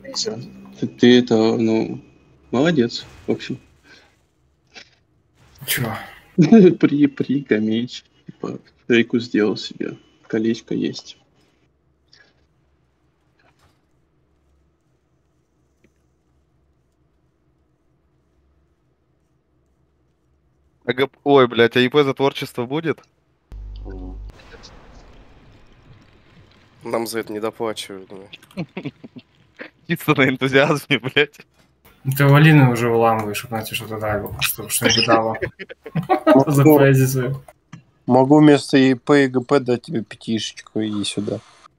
Ты это, ну, молодец, в общем. Чего? При меч. Типа, фейку сделал себе. Колечко есть. Ой, блядь, а ИП за творчество будет? Нам за это не доплачивают. Чисто на энтузиазме, блядь. Ты Валины уже выламываешь, чтобы найти что-то дало, чтобы что-нибудь дало. За позицию. Могу вместо ИП и ГП дать тебе пятишечку и сюда.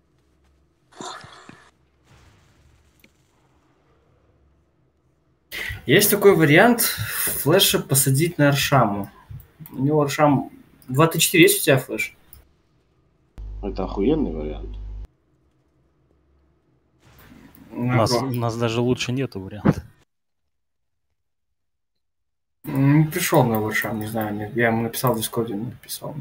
Есть такой вариант флеша посадить на Аршаму. У него Аршам 2Т4 есть у тебя флеш? Это охуенный вариант. У нас даже лучше нету варианта. Не пришел на Аршам, не знаю. Я ему написал в Дискорде, не написал.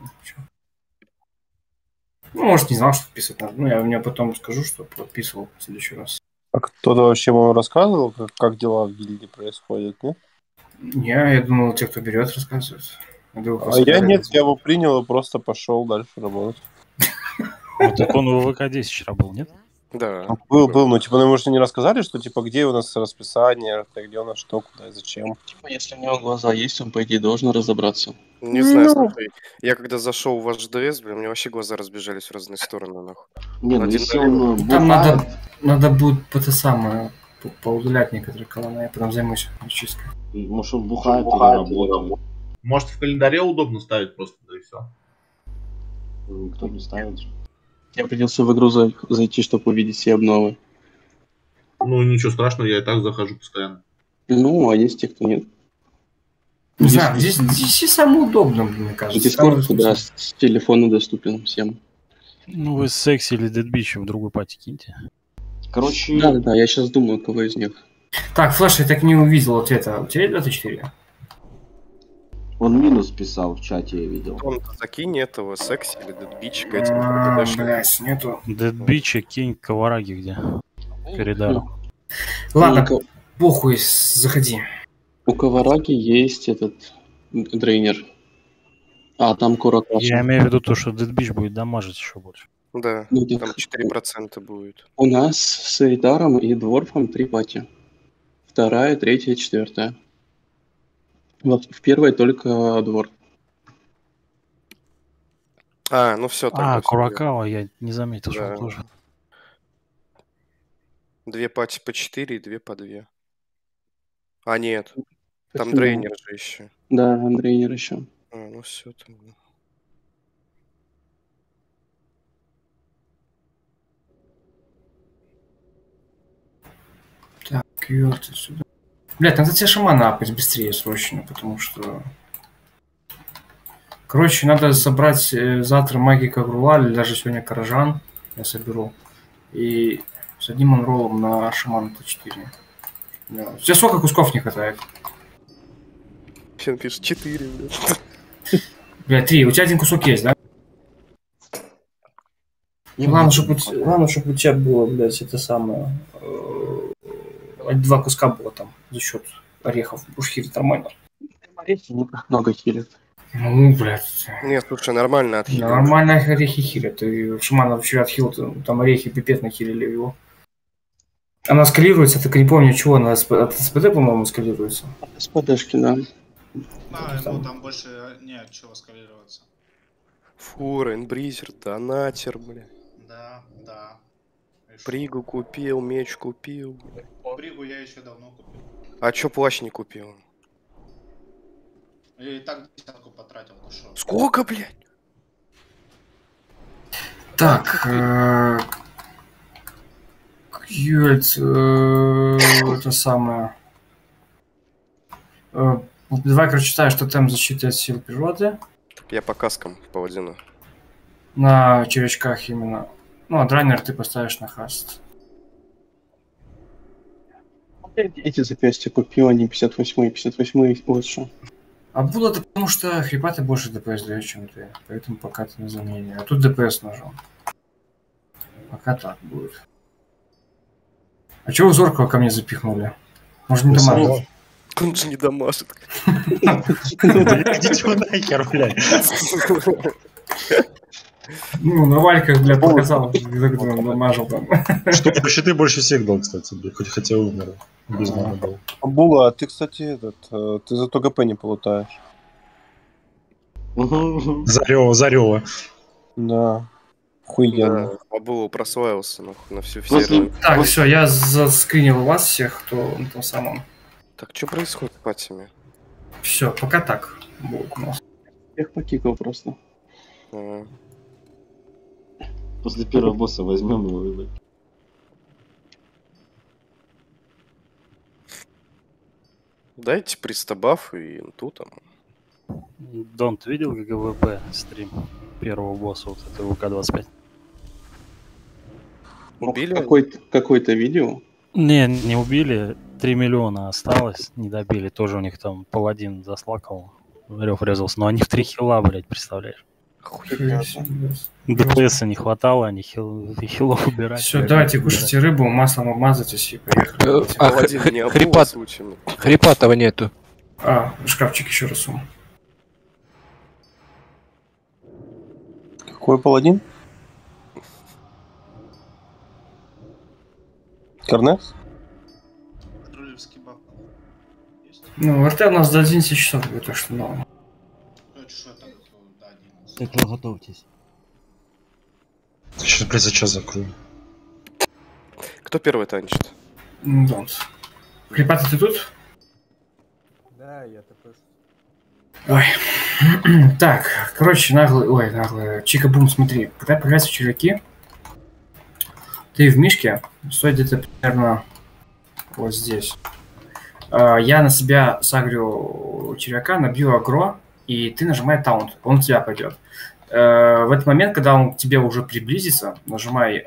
Ну, может, не знал, что подписывать надо. Ну, я у меня потом скажу, что подписывал в следующий раз. А кто-то вообще вам рассказывал, как дела в гильдии происходят, нет? Не, я думал, те, кто берет, рассказывают. Я нет, я его принял и просто пошел дальше работать. Ну, так он в ВК-10 вчера был, нет? Да. Был, но типа, ну, может, не рассказали, что типа где у нас расписание, где у нас что, куда и зачем. Типа, если у него глаза есть, он, по идее, должен разобраться. Не знаю, слушай, я когда зашел в ваш ДС, блин, у меня вообще глаза разбежались в разные стороны, нахуй. Не, ну если он там надо будет это самое поудалять некоторые колонны, я потом займусь чисткой. Может, он бухает или работает. Может, в календаре удобно ставить просто, да и все. Никто не ставит. Я придется в игру зайти, чтобы увидеть все обновы. Ну, ничего страшного, я и так захожу постоянно. Ну, а есть те, кто нет. Не знаю, здесь и самое удобное, мне кажется. Дискорд, да, с телефона доступен всем. Ну, вы секси или Dead в другой пати киньте. Короче... Да, я сейчас думаю, кого из них. Так, Флэш, я так не увидел ответа. У тебя есть 24? Он минус писал в чате, я видел. Он закинь этого секси или дедбич, блядь, нету. Дедбича кинь Ковараги где? Коридару. Ладно, похуй, заходи. У Ковараги есть этот дрейнер. А, там Куракаша. Я имею в виду то, что Дедбич будет дамажить еще больше. Да, ну, там 4% будет. У нас с Эйдаром и Дворфом 3 пати. 2, 3, 4. Вот в первой только Дворф. А, ну все. Куракава я не заметил, что он тоже. 2 пати по 4 и 2 по 2. А, нет. Там дрейнер же еще. Да, дрейнер еще. А, ну все тогда. Так, кьюрты сюда. Блядь, надо тебе шамана апать быстрее срочно, потому что... Короче, надо собрать завтра магика Грула, или даже сегодня Каражан я соберу. И с одним анролом на шамана Т4. Да. У тебя сколько кусков не хватает? Фен пишет 4, блядь. Блядь, 3. У тебя один кусок есть, да? Главное, чтобы у тебя было, блядь, это самое... 2 куска было там за счет орехов. Будешь хилить нормально. Орехи много хилят. Ну, блядь. Нет, слушай, нормально отхилил. Нормально орехи хилят. И Шамана вообще отхилил, там орехи пипец нахилили его. Она скалируется, только не помню чего, она от СПД, по-моему, скалируется. СПДшки, да. Ему там больше не от чего скалироваться. Фу, Рейнбризер, донатер, бля. Да. Пригу купил, меч купил. Пригу я еще давно купил. А чё плащ не купил? Я и так 10 потратил, ну шо. Сколько, блядь? Так, это самое. Давай, короче, читаю, что там защиты от сил природы. Я по каскам паладина. На червячках именно. Ну, а драйнер ты поставишь на хаст. Эти запястья купил, они 58 и 58 лучше. А было это потому, что хрипаты больше ДПС дают, чем ты. Поэтому пока ты на замене. А тут ДПС нажал. Пока так будет. А чего вы Зоркого ко мне запихнули? Может, не дамажит? Он же не дамажит. Идите вы нахер, блядь. Ну, на вальках, блядь, показал, как он дамажил там. Что по щиты больше всех дал, кстати, блядь, хотя умер. Без маны был. Була, а ты, кстати, ты зато ГП не полутаешь. Зарева. Да. Хуйенно. Да, Абулу прославился на всю После- вселенную. Так, все, я заскринил вас всех, кто на том самом. Так, что происходит с патями? Все, пока так будет у нас. Всех покикал просто. А, После первого босса возьмем его, блядь. Дайте пристабаф и тут там. Дон, ты видел ГГВП стрим первого босса, вот этого ВК-25? Убили? Какой-то видео. Не убили, 3 миллиона осталось, не добили, тоже у них там паладин заслакал, Рёв резался, но они в 3 хила, блядь, представляешь? ДПС не хватало, они хилов убирать. Все, давайте кушайте рыбу, маслом обмазайтесь и поехали. Паладин не Абула случайно. Хрипатого нету. А, шкафчик еще раз сумму. Какой паладин? Корнес? Рулевский баф. Есть? Ну, РТ у нас до 11 часов будет, так что ну. Это что так, до 11? Так вы готовьтесь. Сейчас, блядь, за час закрою. Кто первый танчит? Да. Хрипатый, ты тут? Да, я такой. Ой. Так, короче, наглый. Чика-бум, смотри. Когда появляются червяки, ты в мишке стоит где-то примерно вот здесь. Я на себя сагрю червяка, набью агро, и ты нажимай таунт, он у тебя пойдет. В этот момент, когда он к тебе уже приблизится, нажимай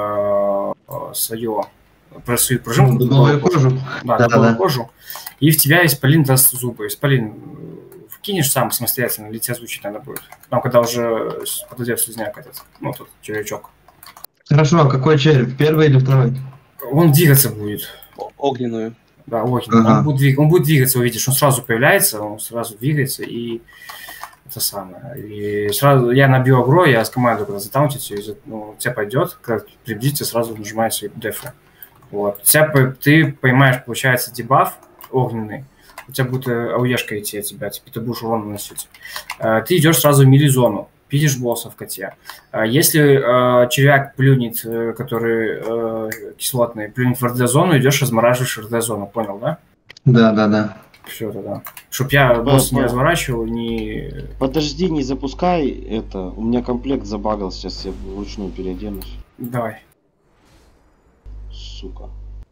свою пружинку. Дубовую кожу. Да, дубовую кожу. И в тебя исполин даст зубы. Исполин вкинешь сам самостоятельно, или тебя звучить надо будет. Там, когда уже подойдет слизняк этот, ну, тут червячок. Хорошо, а какой череп? Первый или второй? Он двигаться будет. Огненную. Да, огненный. Ага. Он будет двигаться, увидишь. Он сразу появляется, он сразу двигается, и это самое. И сразу я набью агро, я скомандую, когда затаунтите, ну, тебя пойдет, когда приблизится, сразу нажимаешь свои дефы. Вот. Ты поймаешь, получается, дебаф огненный, у тебя будет ауешка идти от тебя, типа ты будешь урон наносить. Ты идешь сразу в мили-зону, пилишь босса в коте. Если червяк плюнет, который кислотный, плюнет в РД-зону, идешь, размораживаешь РД-зону, понял, да? Да. Все тогда. Чтоб я босса не разворачивал, не... Подожди, не запускай это. У меня комплект забагал, сейчас я вручную переоденусь. Давай. Сука.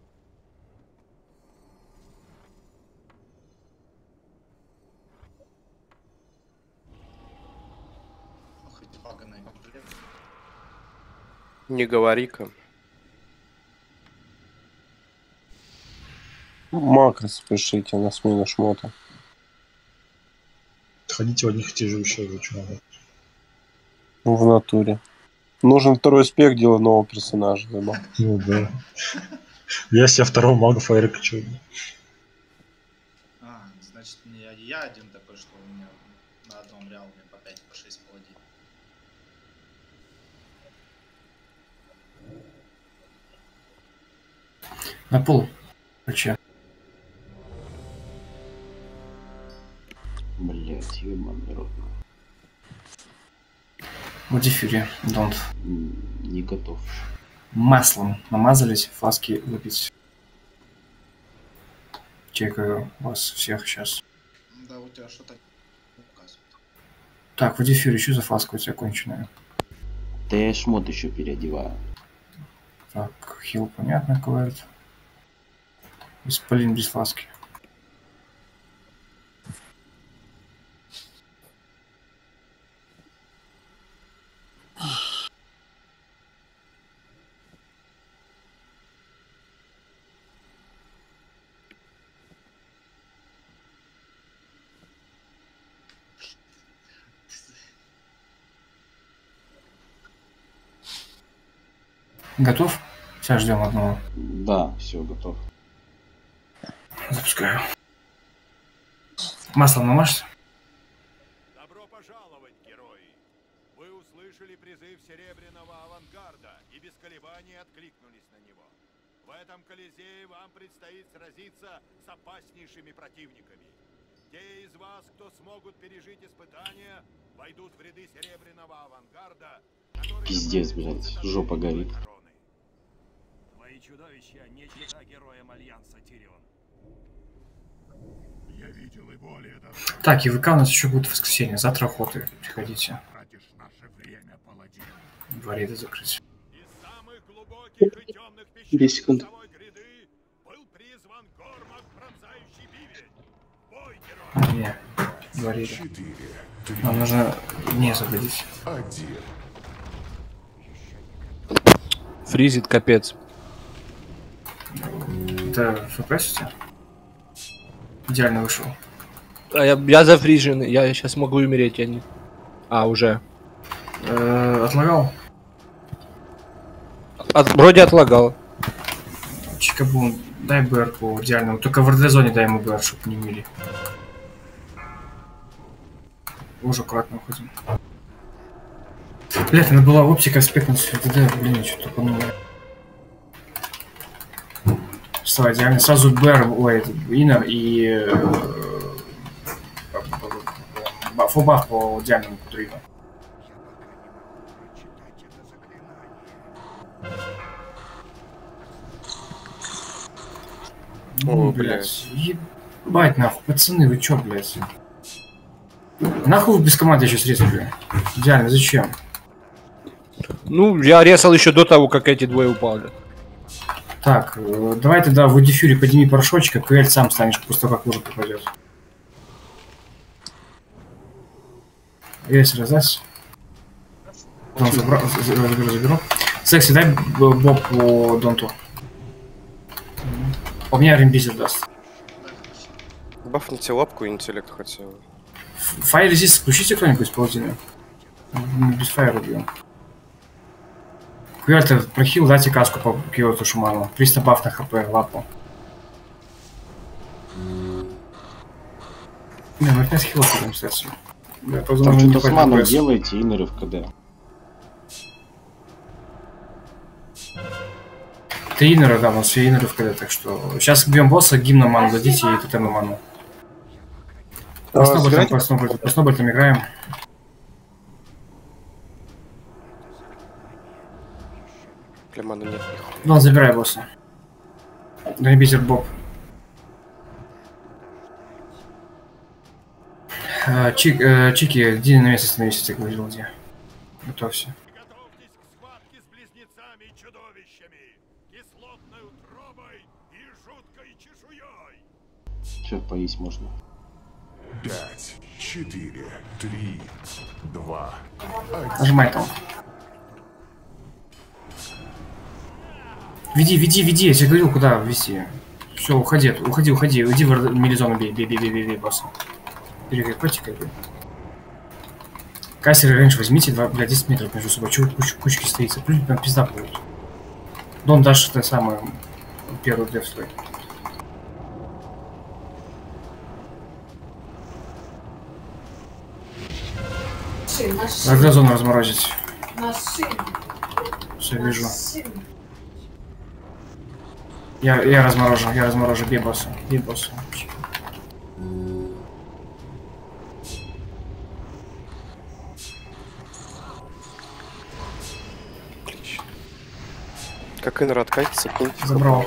Хоть баганый комплект. Не говори-ка. Макрос спешите на смену шмота. Ходите в одних и тех же вещах, что надо. В натуре. Нужен второй спек, делай нового персонажа. Заебал. Ну да. Я себе второго мага Фаера качаю. Значит, не я один такой, что у меня на одном реалме по 5, по 6 паладин. На пол. Короче. Блять, ёбаный рот. Модифюри, don't. Не готов. Маслом намазались, фласки выпить. Чекаю вас всех сейчас. Да, у тебя что-то указывает. Так, Водифюри, что за фласка у тебя конченая? Да я шмот еще переодеваю. Так, хил, понятно, говорит. Исполин без фласки. Готов? Сейчас ждем одного. Да, все, готов. Запускаю. Маслом намажьте. Добро пожаловать, герои! Вы услышали призыв Серебряного Авангарда и без колебаний откликнулись на него. В этом Колизее вам предстоит сразиться с опаснейшими противниками. Те из вас, кто смогут пережить испытания, войдут в ряды Серебряного Авангарда, который... Пиздец, блядь, жопа горит. Твои чудовища не чита героям Альянса Тирион. Я видел и более того. Так, и ВК у нас еще будет в воскресенье. Завтра охоты. Приходите. Дворы закрыть. 10 секунд. Не, говорили. Нам нужно не освободить. Фризит, капец. Это ФПС у тебя? Идеально вышел. А я зафрижен, я сейчас могу умереть, я не... А, уже. Отлагал? Вроде отлагал. Чикабун, дай БР по идеальному. Только в РД-зоне дай ему БР, чтобы не мили. Уже аккуратно уходим. Блять, надо была оптика спекнуть РД, блин, я что-то тупануло. Вставай, идеально. Сразу БР, ой, иннер и... фулбаф по идеальному кутрину. О, блядь. Ебать нахуй, пацаны, вы чё, блядь? Нахуй вы без команды еще срезали? Идеально, зачем? Ну, я резал еще до того, как эти двое упали. Так, давай тогда в дефюре подними порошочек, а КЛ сам станешь после того, как лужа попадет. Есть раздаст. Заберу. Секси, дай боб по донту. У меня рембизер даст. Бафните лапку и интеллект хотел. Фаер здесь включите кто-нибудь с паутины. Без фаера убьем. Куэльта прохил, дайте каску по Киоту Шуману. 300 баф на хп, лапу. Не, мы опять хилов будем кстати. Там что-то с маном делаете, иннеры в КД. Ты иннеры, да, у нас все иннеры в КД, так что... Сейчас бьем босса, гимна ману дадите и тотем ману. По снобольтам играем. Племана нет. Ну, забирай босса. Дрейбизер Боб. Чики, иди на место становись, я говорил, где. Готовься. Че, поесть можно? 5, 4, 3, 2, 1. Нажимай там. Веди, я тебе говорил, куда вести. Все, уходи, иди в милизону, бей босса. Бери котика, бей. Кассер и рейндж возьмите, 10 метров между собой. Чего кучки стоится? Плюс прям пизда будет. Дон дашь это самое, первый деф свой. Надо зону разморозить. Все, вижу. Я разморожу, бей босса. Как иннер откатится, пункт. Забрал.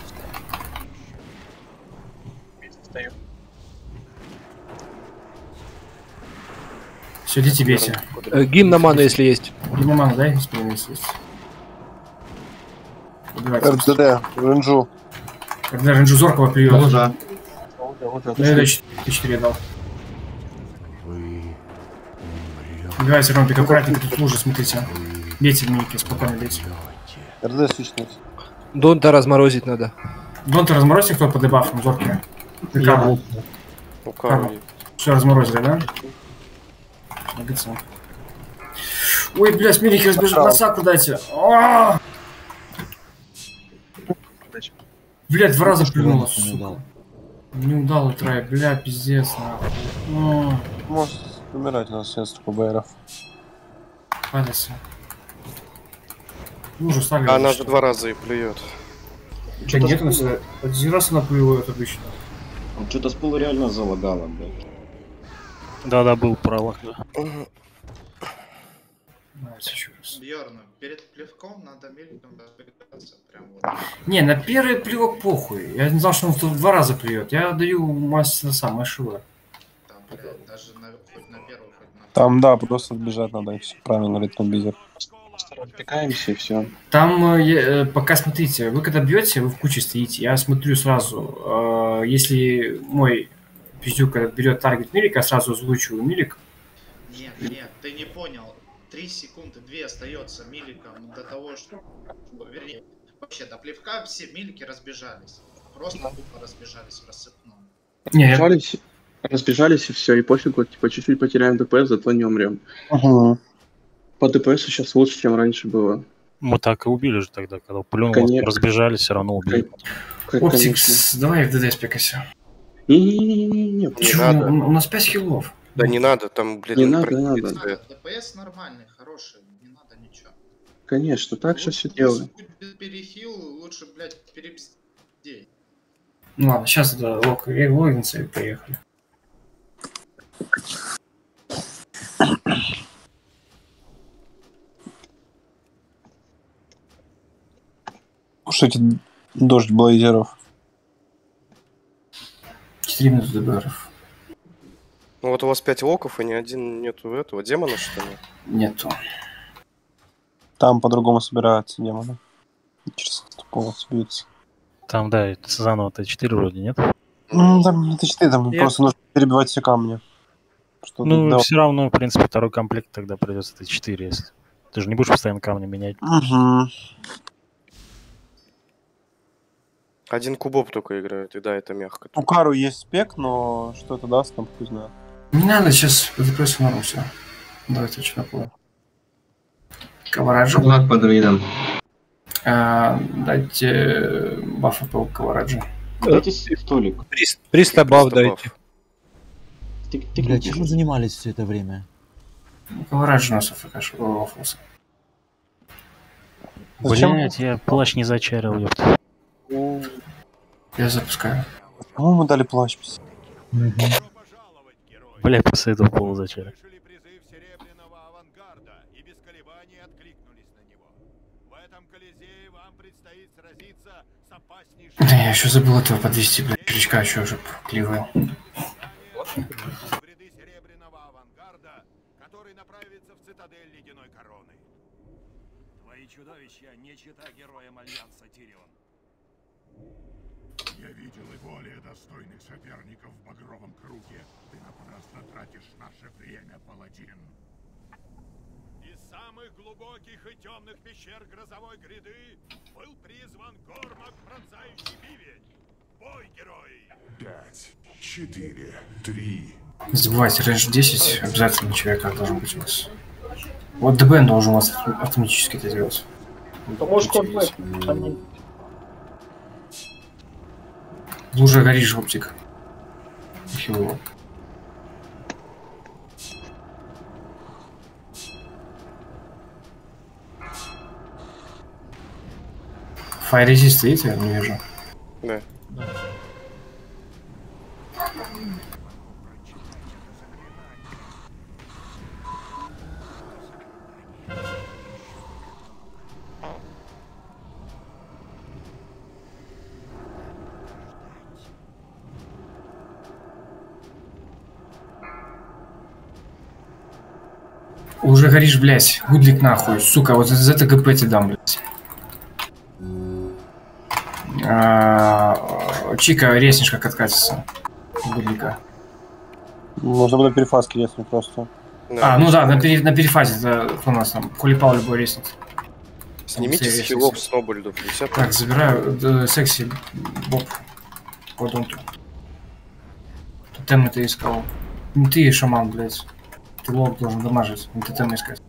Все, идите бейте. Гимн на ману, если есть. Гимн на ману, дай, если есть. РДД, ренджу. Когда ренджу зоркого плюет. Ну да. Я 4 дал. Убивайте ромпик, аккуратненько, тут лужи, смотрите. Бейте в мейке, спокойно бейте. РД свичнуть. Донта разморозить надо. Донта разморозьте, кто по дебафам, зоркие. Все разморозили, да? Молодцы. Ой, бля, смирики разбежал, на саку дайте. Блядь, 2 раза плюнула, сука. Не удал трай, бля, пиздец, нахуй. Может умирать у нас средств ПБРов. Падайся. Ну, уже стали. Она же 2 раза и плюет. Че, нет, один раз она плюет обычно. Что-то с пола реально залагало, блядь. Да, был пролог, да. Давайте еще раз. Бьерн, перед плевком надо мельком разбегаться. Прям вот. Не, на первый плевок похуй. Я не знал, что он в 2 раза плюет. Я даю мастер сам, шива. Там, блядь, даже хоть на первый, хоть на... Там, да, просто отбежать надо, и все правильно говорит Нубизер. Отвлекаемся и все. Там, пока смотрите, вы когда бьете, вы в куче стоите. Я смотрю сразу, если мой пиздюк берет таргет милика, сразу озвучиваю милик. Нет, ты не понял. 3 секунды, 2 остается миликом до того, что... Вернее, вообще до плевка все милики разбежались. Просто тупо разбежались в рассыпном. Разбежались и все, и пофигу, типа чуть-чуть потеряем ДПС, зато не умрем. По ДПС сейчас лучше, чем раньше было. Мы так и убили же тогда, когда плюнул, разбежались, все равно убили. Оптикс, давай в ДД спекайся. Не надо. У нас 5 хилов. Да не надо, там, блин, не надо. ДПС нормальный, хороший, не надо ничего. Конечно, так же все делаем. Перехил, лучше, блядь, перебздеть. Ну ладно, сейчас это логинцы и поехали. Слушайте, дождь блейзеров. 4 минуты ДБРов. Ну вот у вас 5 локов и ни один нету этого демона, что ли? Нету. Там по-другому собираются демоны. Через полос бьются. Там, да, заново Т4 вроде, нет? Ну, там Т4, там просто нужно перебивать все камни. Что все равно, в принципе, второй комплект тогда придется Т4, если. Ты же не будешь постоянно камни менять. Один кубоп только играет, и да, это мягко. У Кару есть спек, но что это даст, там хуй знает. Не надо, сейчас ДПС норм все. Давайте что такое. Кавараджа. Влад под видом. Дайте бафа по Кавараджа. Дайте столик. 300 баф дайте. Блядь, чем мы занимались все это время? Кавараджа у нас АФК. Блять, я плащ не зачарил, ёпта. Я запускаю. Кому мы дали плащ? Бля, после этого пола зачарил. Да, я еще забыл этого подвести, блядь, крючка еще уже кливал. Твои чудовища не чита героям Альянса, Тирион. Я видел и более достойных соперников в багровом круге. Ты напрасно тратишь наше время, паладин. Из самых глубоких и темных пещер грозовой гряды был призван Гормак, пронзающий бивень. Бой, герои! 5, 4, 3. Не забывайте, рейндж 10, обязательно человек должен быть у вас. Вот ДБН должен у вас автоматически это делать. Может, Лужа горишь, оптик. Хило. Файрези стоит, я не вижу. Да. Уже горишь, блядь. Гудлик нахуй. Сука, вот за это ГП тебе дам, блядь. Чика, резнешь, как откатится. Гудлика. Можно было перефазки резнуть просто. Ну да, на перефазе. Это, кто у нас там? Хулипал любой резнет. Снимите с хилов Снобольдов. Так, забираю секси боб по донту. Тотем ты искал. Не ты, шаман, блядь. Ты лоб должен дамажить, не тотем искать.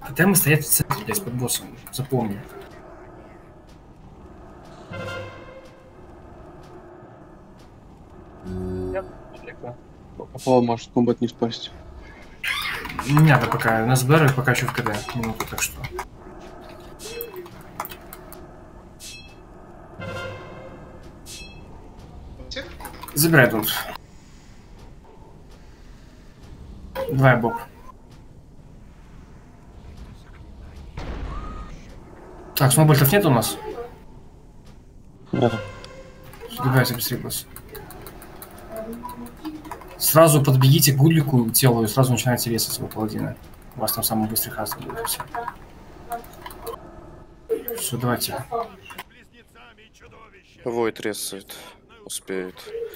Тотемы стоят в центре, блядь, под боссом. Запомни. Попало, может комбат не спасть. Не надо пока. У нас БР пока еще в КД. Минуту, так что. Забирай тут. Давай, Боб. Так, смобольтов нет у нас? Нет. Добивайся быстрее, босс. Сразу подбегите к гудлику телу и сразу начинайте резать его паладина. У вас там самый быстрый хаст будет. Все, давайте. Войд резает. Успеет.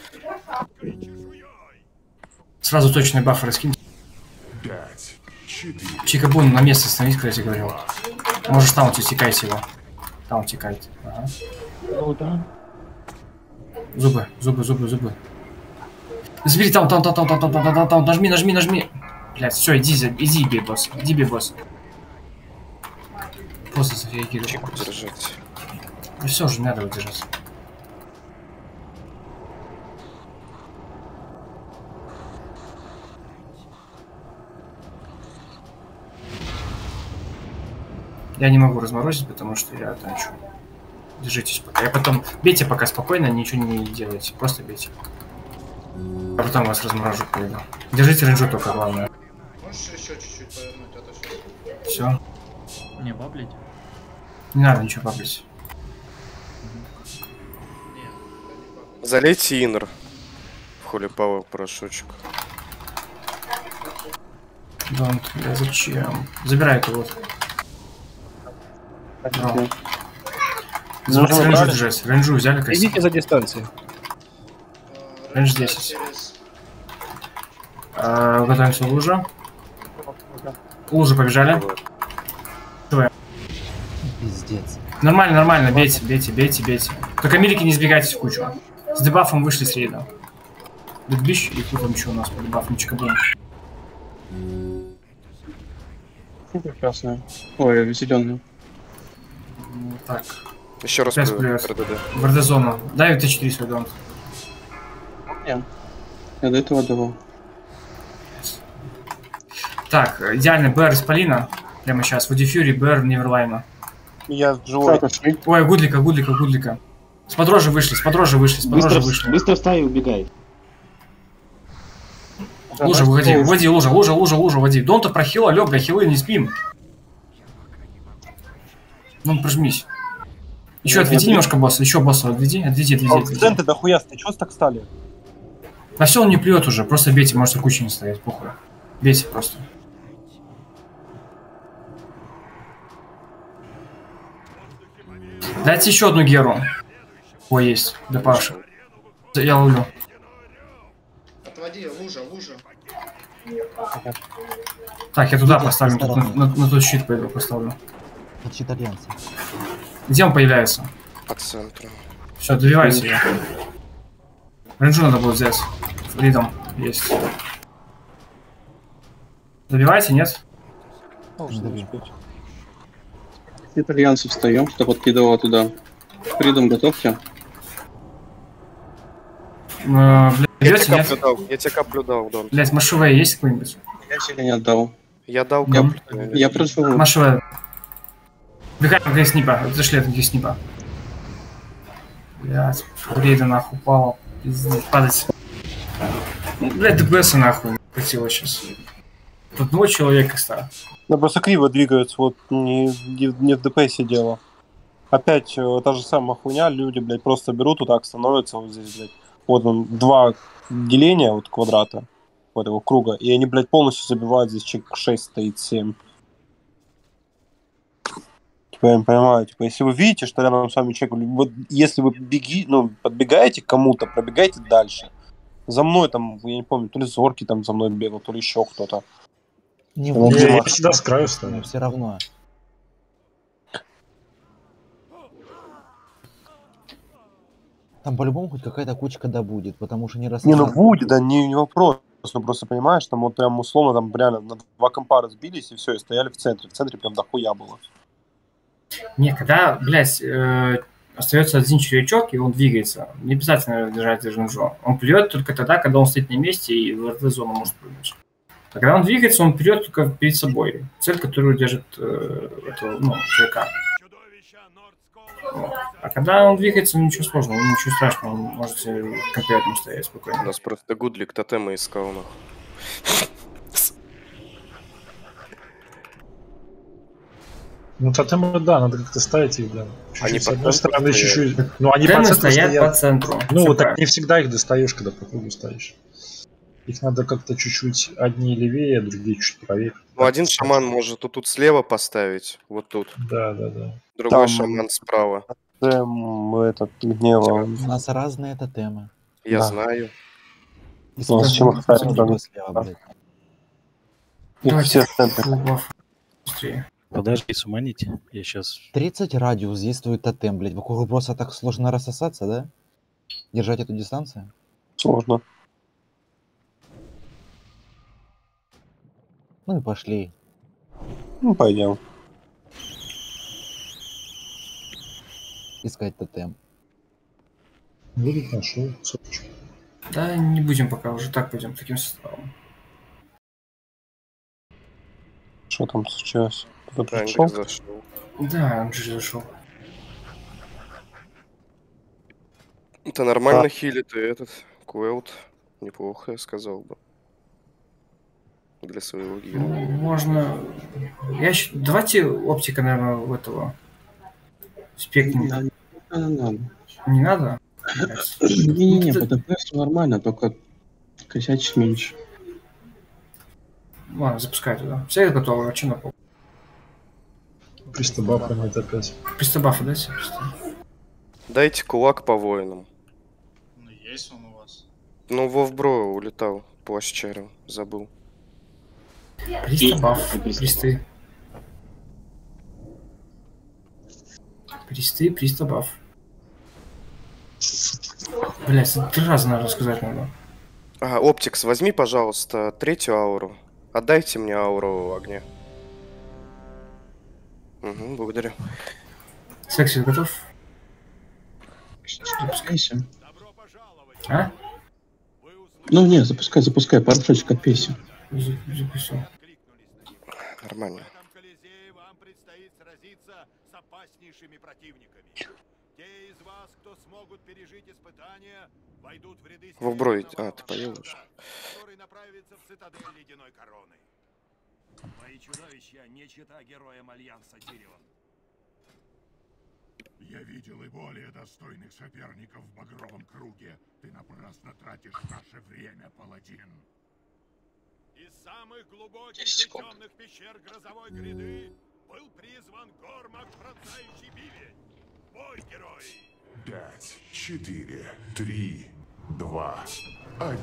Сразу точные бафы раскинь. Чикабун на место становись, когда я тебе говорил. Можешь там утекайте его. Там утекает. Ага. Ну да. Зубы. Забери там. Нажми. Блядь, все, иди, бей, босс. Просто зафигируй. Чику держать. Ну все же, не надо его держать. Я не могу разморозить, потому что я танчу. Держитесь пока. Я потом... Бейте пока спокойно, ничего не делайте. Просто бейте. А потом вас разморожу, пойду. Держите рейнджу только, главное. Можешь еще чуть-чуть повернуть, это Все. Не баблить? Не надо ничего баблить. Залейте инер. В холли пауэр порошочек. Донт, я зачем? Забирай это вот. Рейнджу держать. Рейнджу взяли, конечно. Идите за дистанцией. Рейндж 10. Готовимся лужа. Лужу побежали. Пиздец. Нормально, бейте. Только милики не избегайте в кучу. С дебафом вышли с рейда. Дебиш и кто там еще у нас по дебафам чикабун. Прекрасно. Ой, зеленый. Так. Еще раз привет. В РД-зону. Дай Т4 свой донт. Нет. Я до этого давал. Так, идеальный БР из Полина. Прямо сейчас. Води Фьюри, БР Неверлайна. Я живой. Ой, гудлика. С подрожи вышли. Быстро вставай и убегай. Лужа, води, лужа, води. Донта прохила, лёг, бля, хилы, не спим. Ну, прожмись. Еще отведи немножко босса, еще босса отведи. Акценты дохуя, ты чё так стали? А все, он не плюет уже, просто бейте, можете кучу не стоять, похуй. Бейте просто. Дайте еще одну геру. Ой, есть, да Паша. Я ловлю. Отводи, лужа. Так, я туда поставлю, на тот щит пойду поставлю. Это щит альянса. Где он появляется? По центру. Все, добивайся я. Рейнджу надо будет взять. Фридом есть. Добивайте, нет? Итальянцы встаем, что подкидывало туда. Фридом готовьте. Блядь, нет? Я тебе каплю дал, Дон. Блядь, Машевая есть какой-нибудь? Я себе не отдал. Я дал каплю. Я проживу. Машевая. Бегай, как снипа. Отошли от снипа. Блядь, рейда нахуй упала. Пиздец, падать. Блядь, ДПС нахуй хватило сейчас. Тут 2 человека стало. Да просто криво двигаются, вот не в ДПС дело. Опять та же самая хуйня, люди, блядь, просто берут вот так, становятся вот здесь, блядь. Вот он, 2 деления вот квадрата, вот этого круга, и они, блядь, полностью забивают, здесь человек 6 стоит, 7. Типа, я не понимаю, типа, если вы видите, что рядом с вами человек, вот если вы подбегаете к кому-то, пробегаете дальше. За мной там, я не помню, то ли Зорки там за мной бегал, то ли еще кто-то. Я всегда с краю стою. Все равно. Там по-любому хоть какая-то кучка да будет, потому что не раз... Не, ну будет, да, не вопрос. Ну, просто понимаешь, там вот прям условно там реально на 2 компа разбились и все, и стояли в центре. В центре прям дохуя было. Не, когда, блядь, остается один червячок, и он двигается, не обязательно держать жемчуг. Он плюет только тогда, когда он стоит на месте и в РТ-зону может прыгнуть. А когда он двигается, он плюет только перед собой. Цель, которую держит этого, ну, червяка. А когда он двигается, ну, ничего сложного, ничего страшного, он может конкретно стоять спокойно. У нас просто Гудлик тотемы искал, нахуй. Ну, тотемы, да, надо как-то ставить их, да. Они Чуть-чуть, с одной стороны, чуть-чуть. Ну, они Тотемы по центру стоят по центру. Ну, Всё вот так правильно. не всегда их достаешь, когда по кругу ставишь. Их надо как-то чуть-чуть одни левее, а другие чуть правее. Ну, один шаман может тут слева поставить, вот тут. Да, да, да. Другой Там- шаман справа. Этот гнева. У нас разные тотемы. Я Да. знаю. И Ну, с чем их ставить, слева, да? слева, блядь. Их все в центре. Быстрее. Подожди, суманите. Я сейчас... 30 радиус действует тотем, блядь. Вокруг просто так сложно рассосаться, да? Держать эту дистанцию? Сложно. Ну и пошли. Ну, пойдем. Искать тотем. Будет нашел кусочек. Да, не будем пока, уже так пойдем таким составом. Что там случилось? Кто Раньше пришел? зашел. Да, он же зашел. Это нормально Да. хилит и этот Квелт. Неплохо, я сказал бы. Для своего гира. Можно... Давайте оптика, наверное, в этого... Спектр. Не надо? Не-не-не, по ДПС нормально, только косячить меньше. Ладно, запускай туда. Все готовы, а что на пол? Пристабафа нет опять. Пристабафа дайте, просто. Дайте кулак по воинам. Ну, есть он у вас. Ну, Вовбро улетал плащарем, забыл. Пристабаф, присты. Присты, пристабаф. Блять, 3 раза, наверное, сказать надо. Оптикс, возьми, пожалуйста, 3-ю ауру. Отдайте мне ауру огня. Угу, благодарю. Секси, готов? Запускайся. А? Ну не, запускай, порошочек от песен. Запустил. Нормально. Вам предстоит сразиться с опаснейшими противниками. Те из вас, кто смогут пережить испытания, войдут в ряды Вовбро, ты поел уже? который направится в цитадель Ледяной Короны. Мои чудовища не чета героям Альянса Тирион. Я видел и более достойных соперников в Багровом Круге. Ты напрасно тратишь наше время, паладин. Из самых глубоких и темных пещер грозовой гряды был призван Гормак, пронзающий бивень. Бой, герои! 5, 4, 3, 2, 1.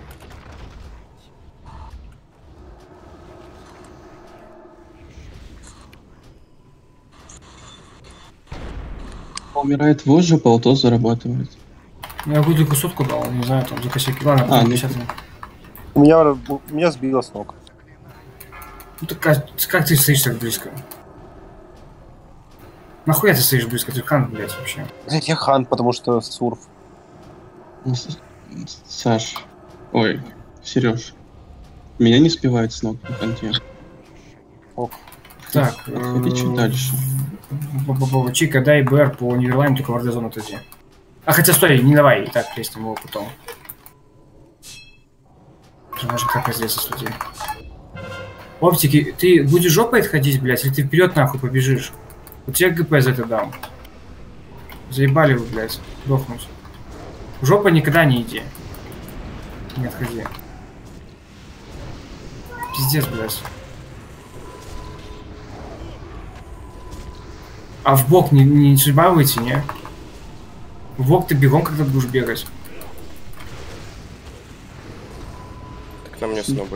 Умирает вожжи, полтос зарабатывает. Я Гудлику сотку дал, не знаю, там за косяки. Ладно, потом 50. Меня сбило с ног. Ну так как ты стоишь так близко? Нахуя ты стоишь близко? Ты хан, блядь, вообще. Блять, я хан, потому что сурф. Саш. Ой, Сереж. Меня не сбивает с ног на конте. Так, Отходи чуть дальше. Чика, дай БР по Нидерланду, только в Ордозону отойди. А хотя стой, не давай, так крестим его потом. Можно как здесь осудить. Оптики, ты будешь жопой отходить, блядь, или ты вперед нахуй побежишь? Вот тебе ГП за это дам. Заебали вы, блядь, дохнуть. В жопу никогда не иди. Не отходи. Пиздец, блядь. А в бок не судьба выйти, не? В бок ты бегом когда будешь бегать. Так на мне снова будет.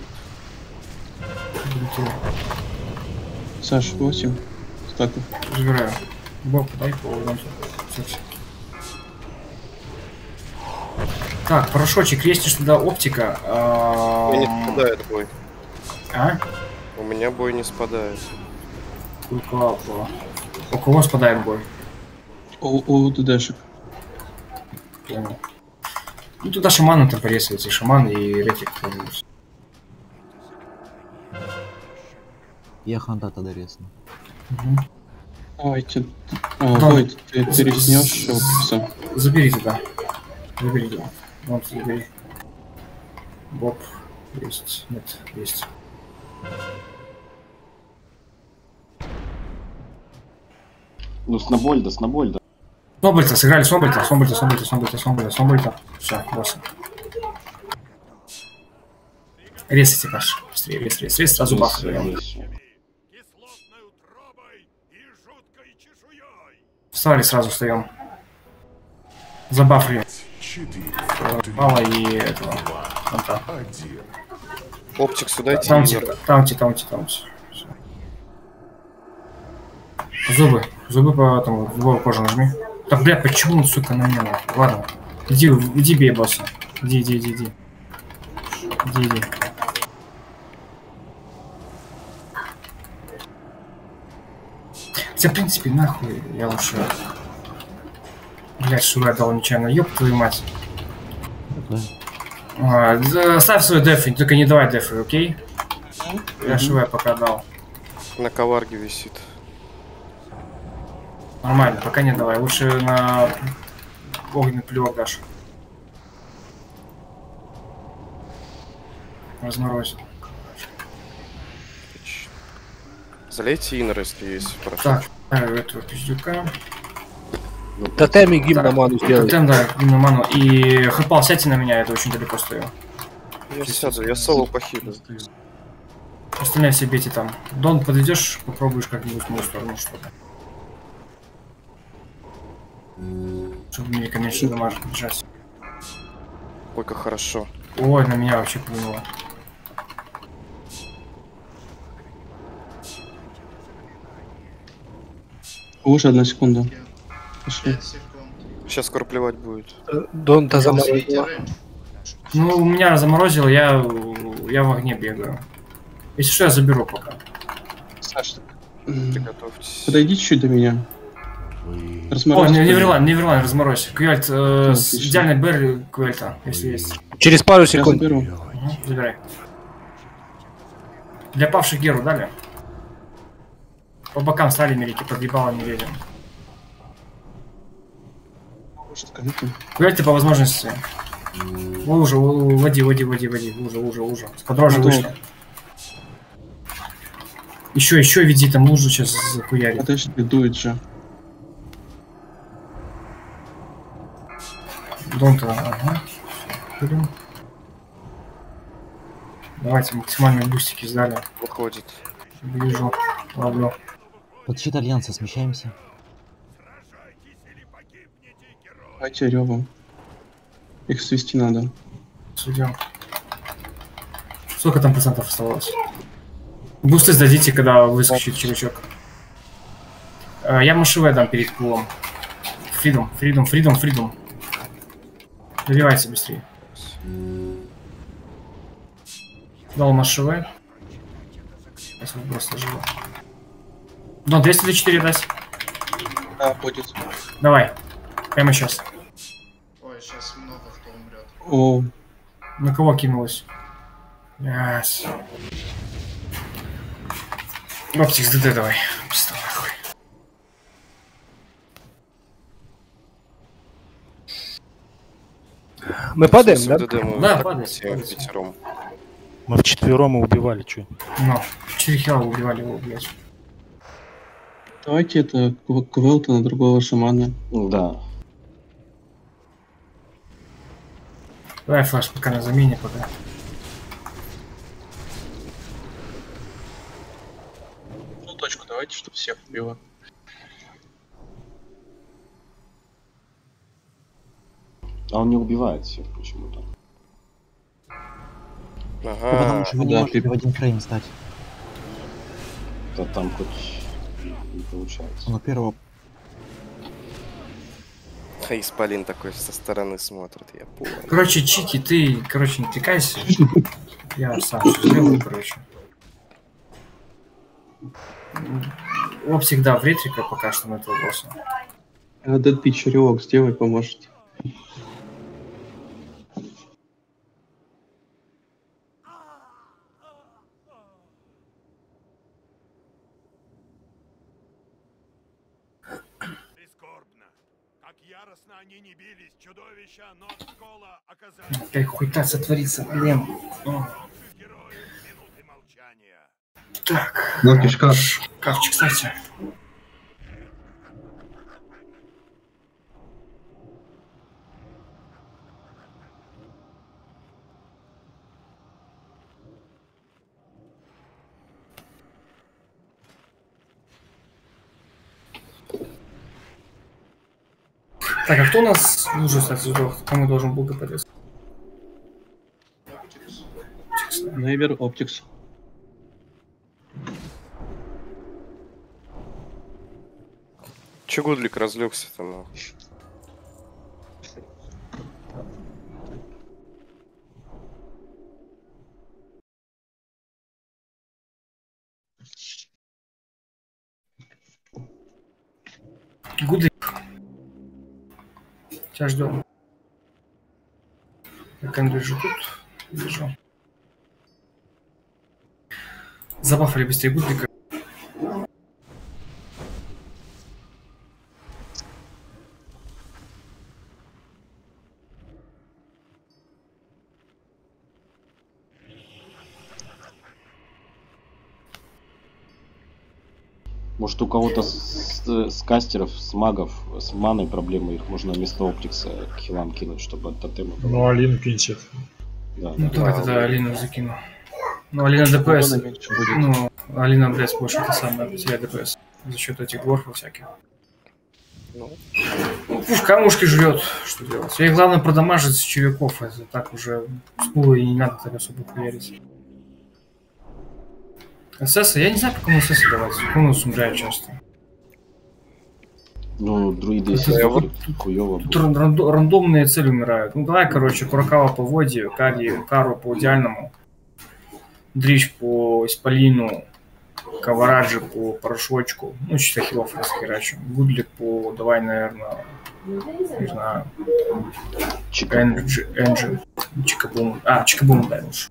Саш, 8 стаков. Забираю. Бок дай по угонцу. Так, порошочек, крестишь туда оптика. меня не спадает бой. А? У меня бой не спадает. У кого спадает бой? У ДДшек. Понял. Ну туда шаманы там порезаются, и шаман, и ретик. Я ханта тогда резну. Давайте. Войт, ты резнешь все. Забери туда. Забери туда. Вот, забери. Боб. Есть. Нет, есть. Ну, снобольда. Снобольта, сыграли Снобольта. Все, босса. Резайте, Паш. Быстрее, рез, сразу бах. Встали, сразу встаем. Забафли. Мало и этого. Фонта. Оптик сюда идти. Таунти. Всё. Зубы по этому, в голову кожу нажми. Так, бля, почему, сука, на меня? Ладно. Иди бей босса. Иди. Хотя, в принципе, нахуй, я лучше... Блядь, что я дал нечаянно, ёб твою мать. Ставь свой деф, только не давай дефы, окей? Я ШВ пока дал. На коварге висит. Нормально, пока не давай, лучше на огненный плевок дашь. Разморозил. Залейте инер, если есть. Так, этого пиздюка. Тотем и гимн на ману сделай. Тотем, да, гимн на ману. И хэпал, сядьте на меня, это очень далеко стою. Я сяду, я соло похилю. Остальные все бейте там. Дон, подойдешь, попробуешь как-нибудь в мою сторону что-то. Чтобы мне, конечно, дамажить бежать. Ой, как хорошо. Ой, на меня вообще плюнуло. Уже 1 секунда. Пошли. Сейчас скоро плевать будет. Дон-то заморозил. Ну, у меня заморозило, я в огне бегаю. Если что, я заберу пока. Саш, приготовьтесь. Подойди чуть-чуть до меня. О, Неверлайн, разморозь. Квельт, идеальный Берри Квельта, если есть. Через пару секунд. Я заберу. Забирай. Для павших Геру дали? По бокам стали мелики, подъебало не верим. Квельты по возможности. Лужа, води. Лужа. Подроже вышло. Еще веди, там лужу сейчас захуярит. Подожди, дует же. Дон-то, ага. Давайте максимальные бустики сдали. Выходит. Вижу, ловлю. Под щит Альянса смещаемся. Давайте рёвом. Их свести надо. Судим. Сколько там процентов оставалось? Бусты сдадите, когда выскочит червячок. Я МШВ дам перед пулом. Фридом. Добивайся быстрее. Дал МШВ. Сейчас он просто живо. Дон, 204 дать. Да, будет. Давай. Прямо сейчас. Ой, сейчас много кто умрет. О. На кого кинулось? Yes. Оптик с ДД давай. Пистол нахуй. Мы падаем, да? Да, падаем. Мы вчетвером и убивали, чё? Ну, 4 хила убивали его, блядь. Давайте это Квелта на другого шамана. Да. Давай флеш пока на замене пока. Ну, точку давайте, чтобы всех убило. А он не убивает всех почему-то. Потому что вы не можете в один фрейм стать. Да там хоть не получается. Ну, первого. Исполин такой со стороны смотрит, я понял. Короче, Чики, ты, не тыкайся. Я сам все сделаю, короче. Оптик, да, в ретрика пока что на этого босса. Dead Pitch релок сделай, поможет. Опять хуйта сотворится, блин. Так. Локи, шкаф. Шкафчик, кстати. Так, а кто у нас уже, кстати, сдох? Кому должен был ГПД? Нейвер, Оптикс. Че Гудлик разлегся-то, нахуй? Гудлик. Тебя ждем. Как Андрей же тут. Вижу. Забафали быстрее Гудлика. Может, у кого-то с кастеров, с магов, с маной проблемы, их можно вместо Оптикса к хилам кинуть, чтобы от тотема было. Ну, Алину киньте. Да, ну, давай тогда Алину закину. Ну, Алина ДПС. Ну, Алина, блядь, больше это самое, потеряет ДПС. За счет этих дворфов всяких. Ну, пусть камушки жрет, что делать. Ей главное продамажить с червяков. Это так уже с пулой не надо так особо хуярить. СС, я не знаю, по какому СС давать. Он у нас умирает часто. Ну, друиды, если хуёво. Тут рандомные цели умирают. Ну, давай, короче, Куракава по воде, Кару по идеальному, Дрич по Исполину, Кавараджи по порошочку. Ну, чисто хилов расхерачу. Гудлик по, давай, наверное, не знаю, Энджи. Чикабум. А, Чикабум, дай лучше.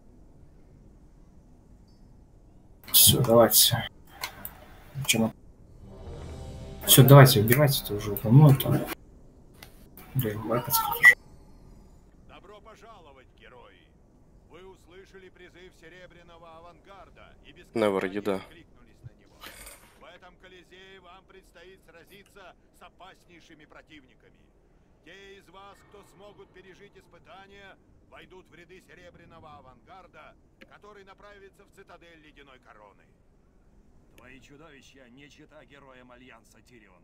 Все, давайте. Все, давайте, убивайте, это уже давно там. Блин, Добро пожаловать, герои! Вы услышали призыв Серебряного Авангарда и без еда. кликнулись на него. В этом Колизее вам предстоит сразиться с опаснейшими противниками. Те из вас, кто смогут пережить испытания, войдут в ряды Серебряного Авангарда, который направится в цитадель Ледяной Короны. Твои чудовища не чита героям Альянса, Тирион.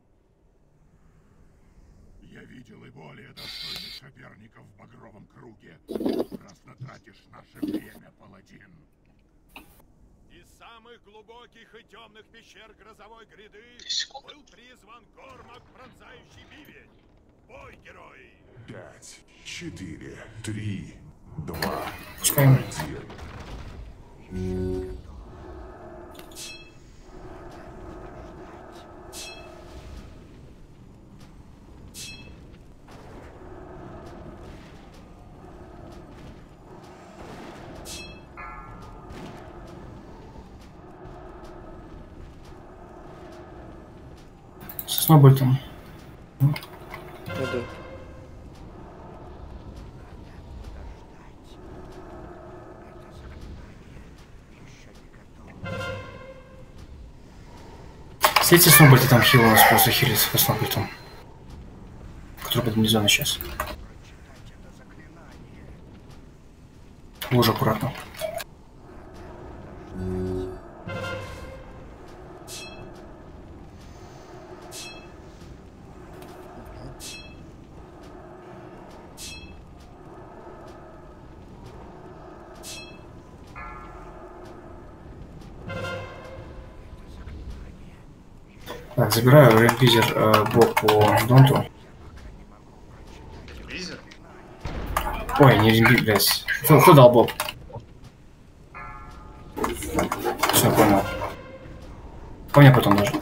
Я видел и более достойных соперников в Багровом Круге. Просто тратишь наше время, паладин. Из самых глубоких и темных пещер Грозовой Гряды был призван Гормак, пронзающий бивень. Бой, герои! 5, 4, 3, 2, 1. С Нобольтом. Да. Сети Снобольта там хил у нас просто хилится по Снобольтам. Который под низом сейчас. Уже аккуратно. Так, забираю ремпизер бок по Донту. Ремпизер? Ой, не ремпизер, блядь. Кто дал бок? Все, понял. Понял потом даже.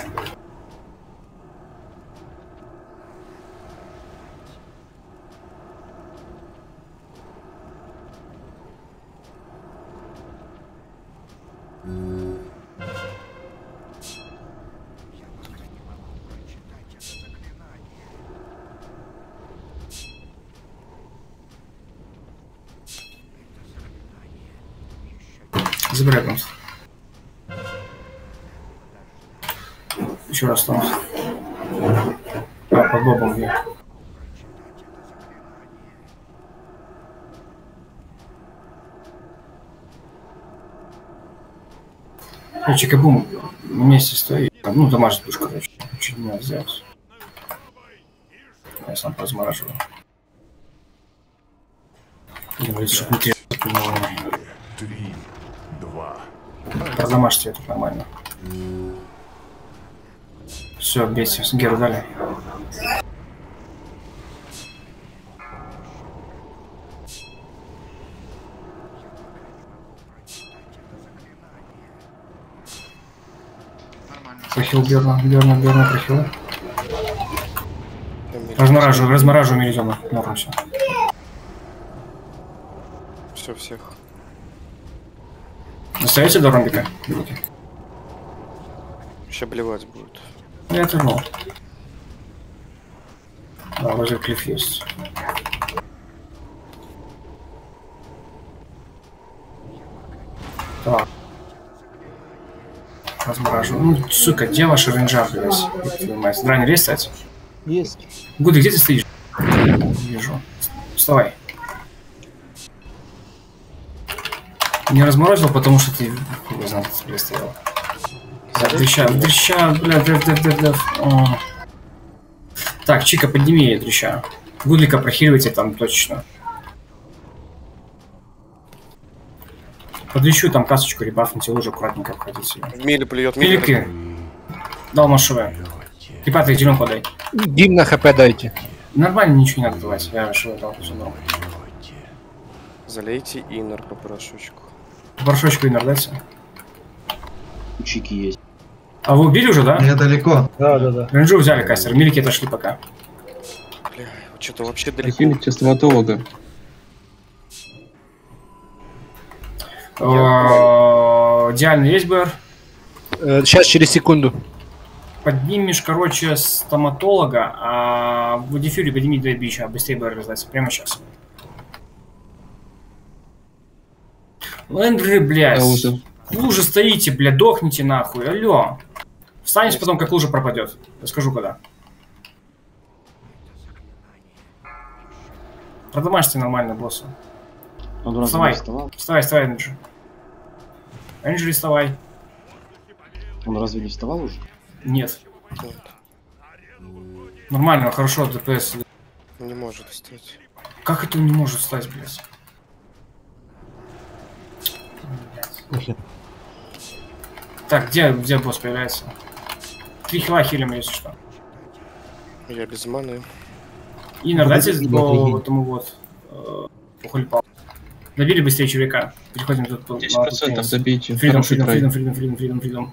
Забирай просто. Еще раз там. Под бобом где. Чикабум вместе стоит. Ну, домашний душ, короче. Чуть не надо взять. Я сам размораживаю. Внутри. 3, 2. Продамажьте это нормально. Все, бейте. Геру дали. Прохил Берна, прохил. Размораживаю Меридиона. Норм все. Все, всех. Достаете до ромбика? Сейчас блевать будет. Я отвернул. Да, возле клифф есть. Так. Размораживаю. Ну, сука, где ваши рейнджа, блядь? Дрань есть, кстати? Есть. Гуды, где ты стоишь? Вижу. Вставай. Не разморозил, потому что ты... Не знаю, ты тебе стоял. Дрища, бля. Так, Чика, подними дрища. Гудлика прохиливайте там точно. Подлещу там касочку, ребафните, лужу аккуратненько обходите. Мили плюет, Милики. Дал машеве. Ребята, ты зелен подай. Дим на хп дайте. Нормально, ничего не надо давать. Я машеве дал, все нормально. Залейте инер по порошочку. По порошочку инер дайте. Чики есть. А вы убили уже, да? Я далеко. Да. Ренджу взяли, кастер. Милики отошли пока. Бля, что-то вообще далеко. Хилите стоматолога. Идеальный есть БР. Сейчас, через секунду. Поднимешь, короче, стоматолога, а в дефюре подними до бича, быстрее БР раздаться. Прямо сейчас. Лэндры, блядь. Вы уже стоите, блядь, дохните нахуй. Алло. Встанешь потом, как лужа пропадет. Расскажу когда. Продамажьте нормально, босса. Вставай. Вставай, Энджи. Энджи, вставай. Он разве не вставал уже? Нет. Нормально, хорошо, ДПС. Не может встать. Как это он не может встать, блядь? Так, где босс появляется? 3 хила хилим, если что. Я без маны. Инер, дайте по этому вот. Ухульпал. Добили быстрее чувика. Переходим тут. 10% забейте. Фридом.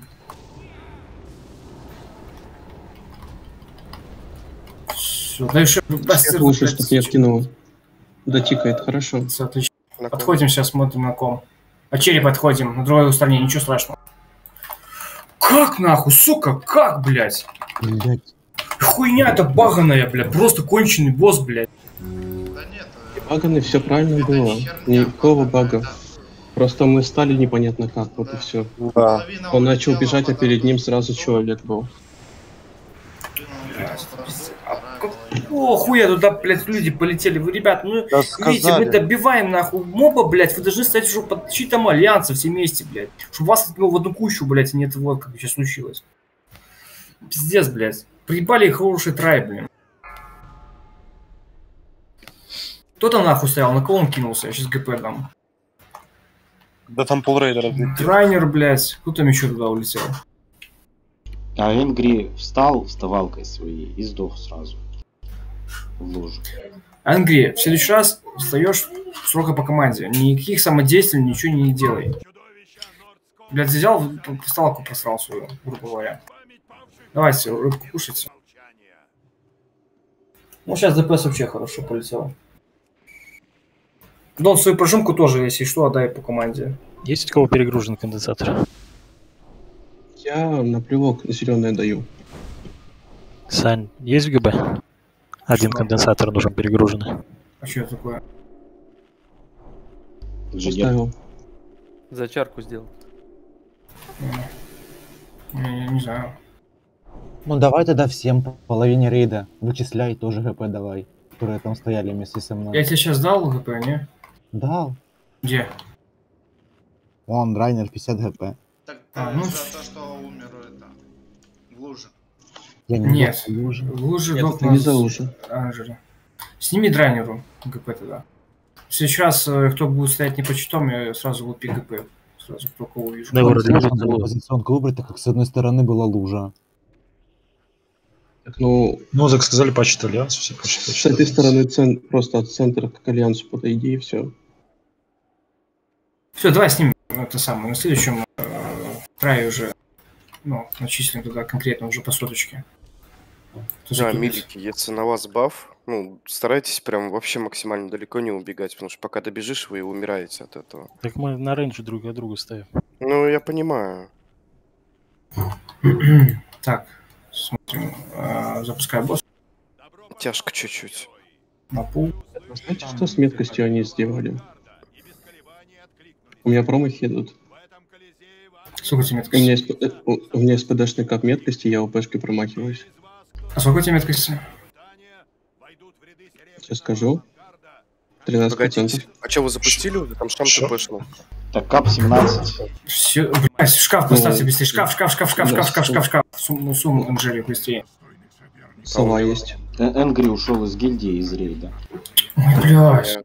Все, да еще лучше, чтобы не откинул. Дотикает, хорошо. Все, отлично. Подходим сейчас, смотрим на ком. А череп подходим, на другой стороне, ничего страшного. Как нахуй, сука, как, блядь? Хуйня это баганая, блядь, просто конченый босс, блядь. Баганы, все правильно было. Никакого бага. Просто мы стали непонятно как, вот и все. Да. Он начал бежать, а перед ним сразу человек был. О, хуя туда, блядь, люди полетели. Вы, ребят, ну, видите, мы добиваем, нахуй, моба, блядь, вы должны стать уже под щитом альянса все вместе, блядь. Чтобы вас отмел в одну кучу, блядь, и нет, вот как сейчас случилось. Пиздец, блядь. Приебали их хороший трай, блин. Кто там нахуй стоял, на кого он кинулся? Я сейчас ГП дам. Да там полрейдера. Драйнер, блядь. Кто там еще туда улетел? А Энгри встал вставалкой своей и сдох сразу. В лужу. Энгри, в следующий раз встаешь строго по команде. Никаких самодействий, ничего не делай. Блядь, взял, кристаллку просрал свою, грубо говоря. Давайте, рыбку кушайте. Ну, сейчас ДПС вообще хорошо полетел. Дон, свою прожимку тоже, если что, отдай по команде. Есть у кого перегружен конденсатор? Я на плевок зеленое даю. Сань, есть в ГБ? Один конденсатор нужен перегруженный. А что это такое? Поставил. Зачарку сделал. Не знаю. Ну давай тогда всем по половине рейда. Вычисляй тоже ГП давай. Которые там стояли вместе со мной. Я тебе сейчас дал ГП, не? Дал. Где? Вон, Райнер 50 ГП. Так ну... за то, что умер это, в луже. Я не Нет, в луже. в луже Нет, доп ты не за лужу. Сними драйнеру ГП тогда. Сейчас, кто будет стоять не по читам, я сразу буду пик ГП. Сразу кто кого увижу. Да, позиционку выбрать, так как с одной стороны была лужа. Так, ну, так сказали, почти альянс, все почти. С этой стороны просто от центра к альянсу подойди и все. Все, давай снимем это самое. На следующем крае уже, ну, начислим туда конкретно уже по соточке. Да, милики, если на вас баф, ну, старайтесь прям вообще максимально далеко не убегать, потому что пока добежишь, вы умираете от этого. Так мы на рейндже друг от друга стоим. Ну, я понимаю. Так, смотрим. Запускаю босс. Тяжко чуть-чуть. На пул. Знаете, что с меткостью они сделали? У меня промахи идут. Сколько тебе меткости? У меня СПДшный кап меткости, я ОПшкой промахиваюсь. А сколько тебе меткости? Сейчас скажу. 13%. Погодите, а что вы запустили? Там шам ТПшный. Так, кап 17. Все, блядь, шкаф поставьте быстрее. Шкаф. Сумму Анжели быстрее. Сова есть. Энгри ушел из гильдии, из рейда. Ой, блядь.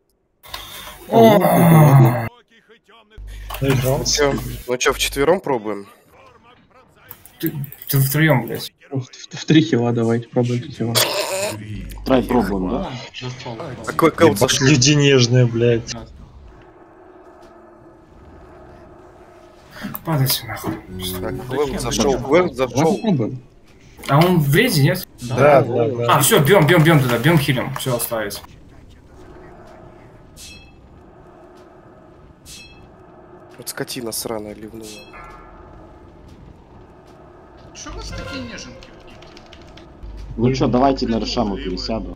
Ну что, вчетвером пробуем? Ты втроем, блядь. В 3 хила давайте, пробуйте хила. Трай пробуем, да? Какой каут зашел? Люди нежные, блядь. Падайте нахуй. Так, зашел. А он в рейде, нет? Да. А, все, бьем туда, бьем хилем. Все, оставить. Вот скотина сраная ливнула. Что у вас такие неженки? Ну что, давайте на Рошаму пересяду.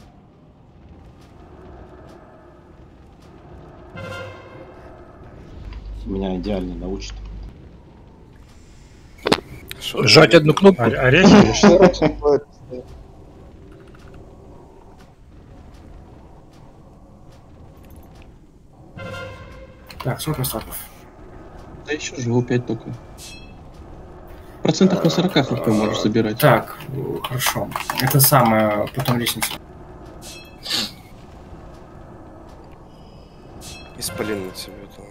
Меня идеально научит. Жать одну кнопку. Орехи? Так, сколько стаков? Да еще живу 5 только. Процентов на 40 хп можешь забирать. Так, хорошо. Это самое, потом лестница. Исполин на тебе этого.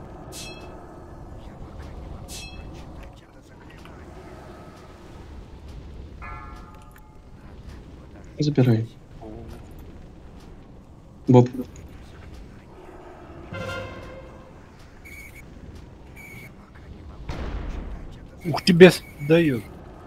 Забирай. Боб. Ух, тебе дают.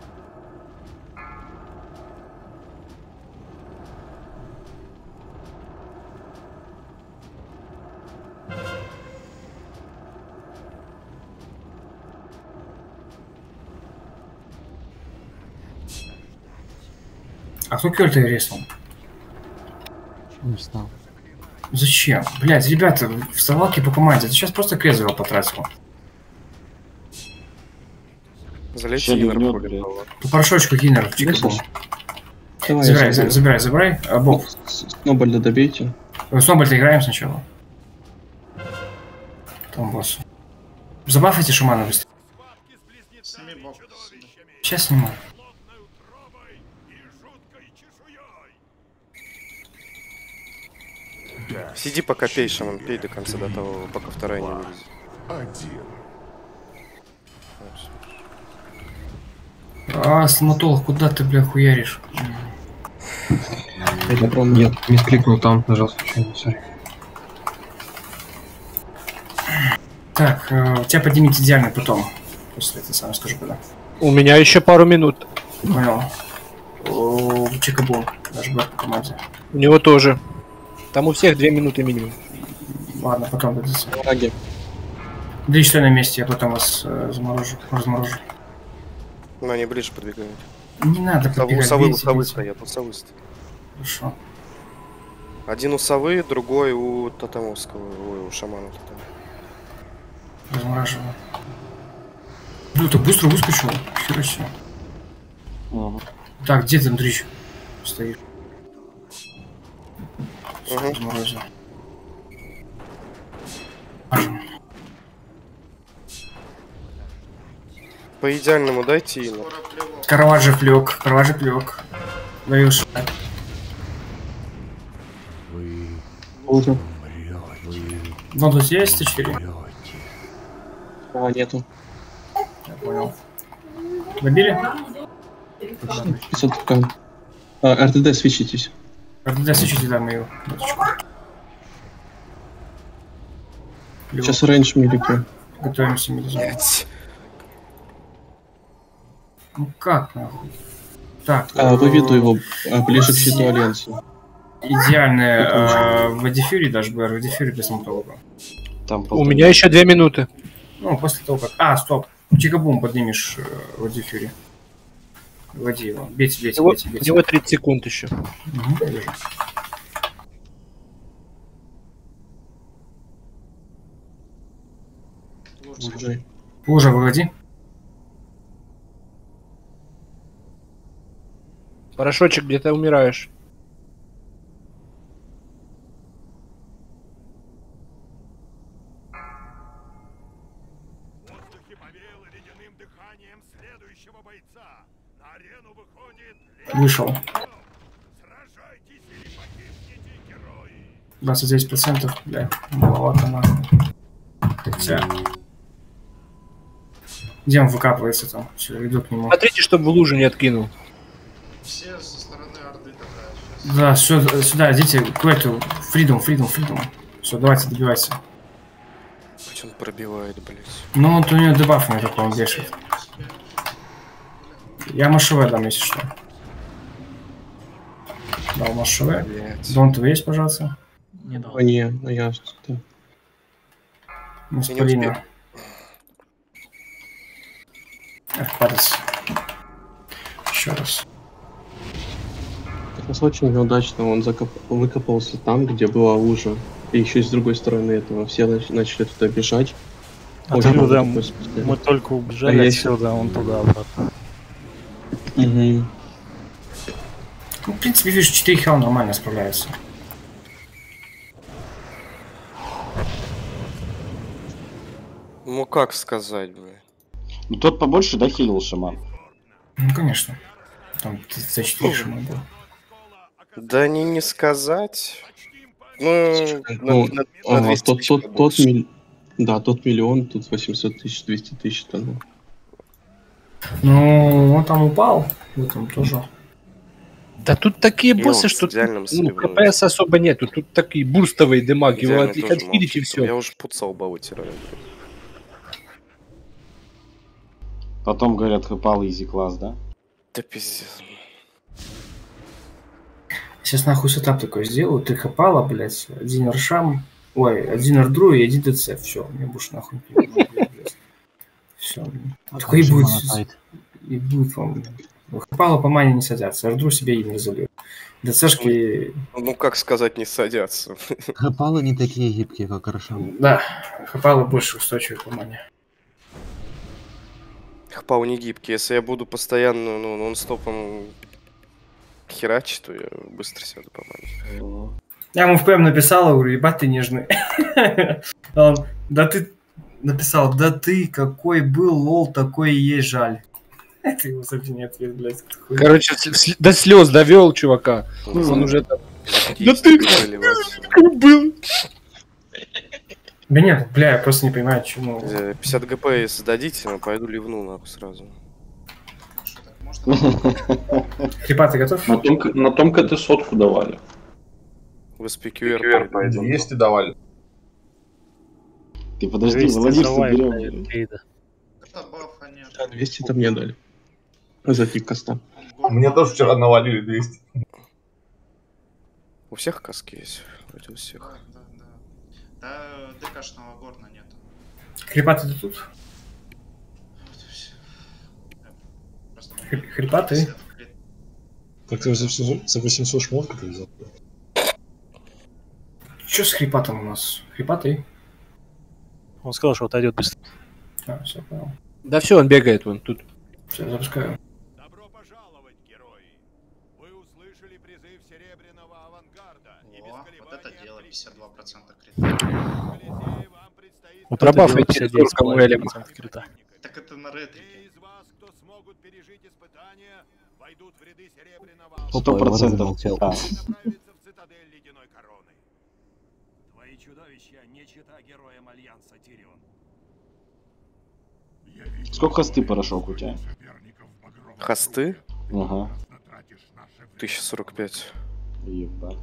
А кто кёрта резнул? Не встал. Зачем? Блядь, ребята, вставалки по команде. Ты сейчас просто крезвила потратил. Залейте Гиннер. По порошочку Гиннер. Забирай. А, Боб. Снобальда добейте. Снобальда играем сначала. Там босс. Забафайте шамана быстрее. Сейчас сниму. Сиди пока пей, шаман, пей до конца, до того, пока вторая не вылезет. А, стоматолог, куда ты, бля, хуяришь? Нет, не кликнул там, нажал случайно, сори. Так, тебя поднимет идеально потом. После этого сам скажу когда. У меня еще пару минут. Понял. Чикабум. Даже по команде. У него тоже. Там у всех 2 минуты минимум. Ладно, потом будет. Враги. Дрич, стой на месте, я потом вас разморожу. Ну, они ближе подбегают. Не надо подбегать. У совы стоят, у совы стоят. Хорошо. Один у совы, другой у Тотемовского, ой, у шамана Тотема. Размораживаю. Ну, ты быстро выскочил. Хера себе. Так, где там Дрич? Стоит. Разморозил. По идеальному дайте ему. Караваджо лег. Даю шаг. Уже. Ну, тут есть Т4? А, нету. Я понял. Добили? 500 ткан. РТД свечитесь. РТД свечите, да, мою дочку. Сейчас рейндж милики. Готовимся милизовать. Ну как нахуй? Так. Выведу его ближе к щиту Альянса. Идеальная в Дефюре даже БР, в Дефюре без мотолога. У меня еще 2 минуты. Ну, после того как... стоп. Чикабум поднимешь в Дефюре. Вводи его. Бейте. У него 30 секунд еще. Вижу. Лужа выводи. Порошочек, где ты умираешь? Вышел. 29%, бля, маловато нахуй. Хотя... Где он выкапывается там? Все, иду к нему. Смотрите, чтобы в лужу не откинул. Все со стороны Орды такая Да, сейчас. все, сюда, идите к эту. Фридом. Все, давайте, добивайся. Хоть он пробивает, блядь. Ну, вот у него дебаф на такой, он бешит. Я МШВ дам, если что. Дал МШВ. Дон, твой есть, пожалуйста? Не дал. Не, ну я... Маспалина. Эх, падать. Еще раз. У нас очень неудачно, он выкопался там, где была лужа. И еще с другой стороны этого все начали туда бежать. Отсюда мы только убежали отсюда, он туда обратно. Угу. Ну, в принципе, вижу, 4 хил нормально справляются. Ну как сказать, бля. Ну тот побольше, да, хилил шаман? Ну конечно. Там за 4 шаман был. Да не сказать. Ну, тот миллион, тут 800 тысяч, 200 тысяч тонн. Ну, он там упал, в этом тоже. Да тут такие боссы, что КПС особо нету. Тут такие бурстовые демаги, его отхилить и все. Я уже пуцал бау теряю. Потом, говорят, хэпал изи класс, да? Да пиздец. Сейчас нахуй сетап такой сделаю, ты хэпала, блядь, один ршам, ой, один рдру и один ДЦ, все, мне больше нахуй не блядь. Все. Такой и будет вам. Хэпала по мане не садятся, рдру себе им разобьют. ДЦшки... Ну как сказать, не садятся. Хэпалы не такие гибкие, как ршам. Да, хэпалы больше устойчивые по мане. Хэпал не гибкий, если я буду постоянно, нон-стопом херачить, то я быстро сяду по мане. Я ему в ПМ написал, говорю, ебать ты нежный. Он, да ты написал, да ты какой был, лол, такой и есть, жаль. Это его совсем не ответ, блядь. Короче, до слез довел чувака. Он уже там... Да ты какой был. Да нет, бля, я просто не понимаю, чему. 50 ГП если дадите, я пойду ливну нахуй сразу. Хипа, ты готов? На том КТ сотку давали. В SPQR если давали. Ты подожди, Владимир, соберем. Это бафа нет. 200-то мне дали. За тип коста. Мне тоже вчера навалили 200. У всех каски есть? Вроде у всех. Да, ДКшного горна нет. Хрипаты ты тут? Хрипаты? Как ты за 800 шмотка ты взял? Что с хрипатом у нас? Хрипаты? Он сказал, что отойдет быстро. А, все, понял. Да все, он бегает вон тут. Все, запускаю. Добро пожаловать, герои! Вы услышали призыв Серебряного Авангарда. Вот это дело, 52% крита. Вот пробафайте кому элема. Так это на ретрике. 100%. Да. Твои чудовища не чита героям Альянса Тирион. Сколько хосты порошок у тебя? Хосты? Ага. 1045. Ебать.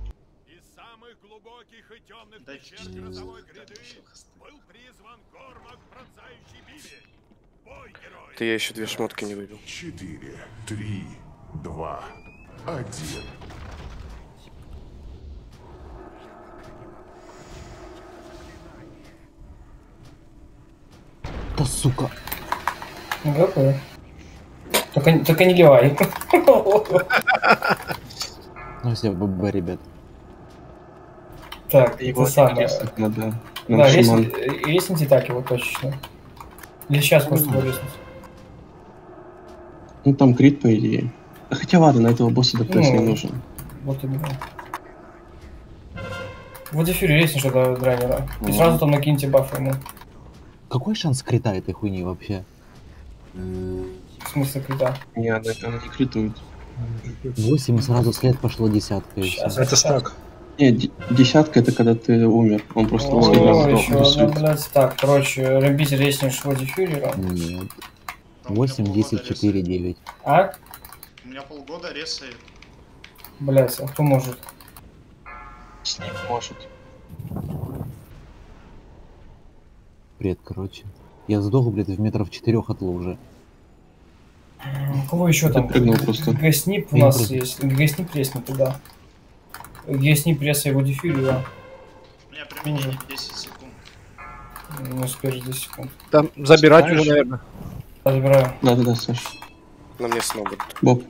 Ты я еще 2 шмотки не выбил. 4, 3, 2, 1. Да сука. Какой? Только не ливай. Ну все, ББ, ребят. Так, Его это самое. надо. Да, ресните так его точечно. Или сейчас просто его резнуть. Ну там крит, по идее. Хотя ладно, на этого босса ДПС не нужен. Вот именно. Вот эфире резнешь этого драйвера. И сразу там накиньте баф ему. Какой шанс крита этой хуйни вообще? В смысле крита? Нет, она не критует. 8 и сразу след пошло десятка. Это стак. Нет, десятка это когда ты умер. Он просто блядь, так, короче, рембить резнешь Води Фюрера. Нет. 8, 10, 4, 9. А? У меня полгода ресает. Блядь, а кто может? Снег может. Бред, короче. Я сдох, блядь, в метров 4 от лужи. У кого еще там? Гаснип у нас есть. Гаснип резнет туда. Гаснип ресай Води Фюрера. У меня применение 10 секунд. Не успеешь 10 секунд. Там забирать уже, наверное. Забираю. Да, Саш. На мне снова. Боб.